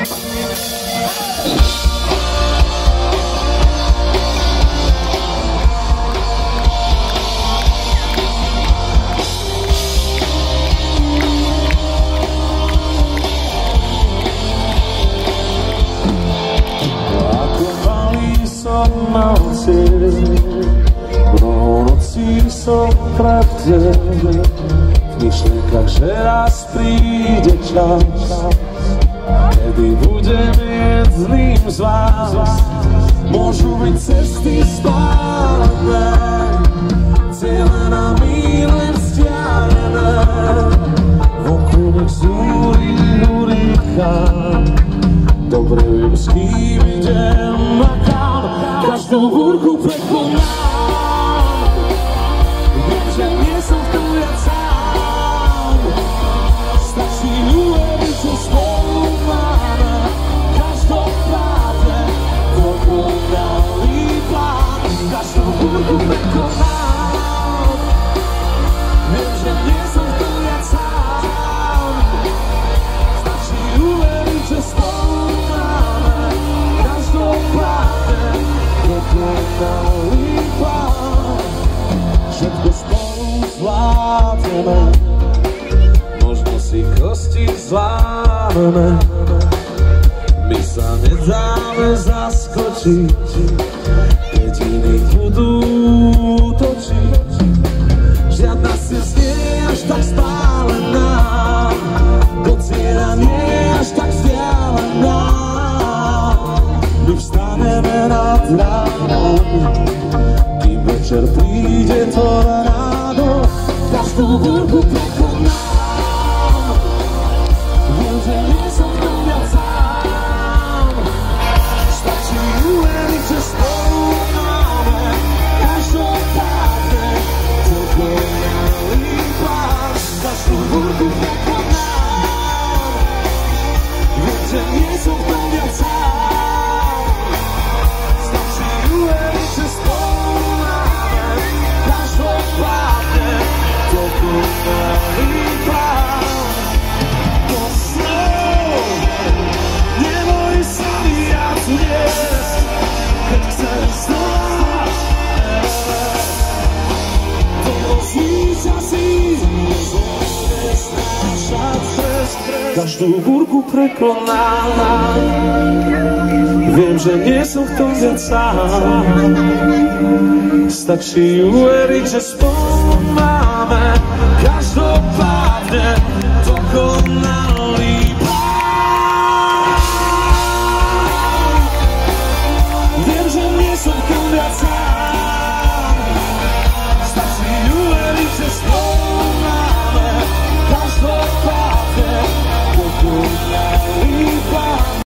Mnoho nocí som pravde v myšlienkach, že raz príde čas, kedy budem jedným z vás. Môžu byť cesty spálené, ciele na míle vzdialené, vonku nech zúri hurikán. Dobre viem, s kým idem a kam, každú búrku prekonám. Viem, že nie som v tom viac sám, stačí uveriť, že spolu máme každopádne dokonalý plán. Každú búrku prekonám. Viem, že nie som v tom viac sám, stačí uveriť, že spolu dokonalý plán. Všetko spolu zvládneme, možno si kosti zlámeme, my sa nedáme zaskočiť, keď iní budú točiť. Žiadna srdc nie je až tak spálená, do cieľa nie je až tak vzdialená. My vstaneme nad ránom, kým večer príde to ráno. Každú búrku prekonám. Viem, že nie som v tom viac sám, stačí uveriť, že spolu máme každopádne dokonalý plán. Každú búrku prekonám. Viem, že nie som v tom viac sám, dokonalý plán. Neboj sa viac dnes, keď chceš znať, to zvíťazí, nesnášať trest. Každú búrku prekonám. Viem, že nie som v tom viac sám, stačí uveriť, že spolu máme každopádne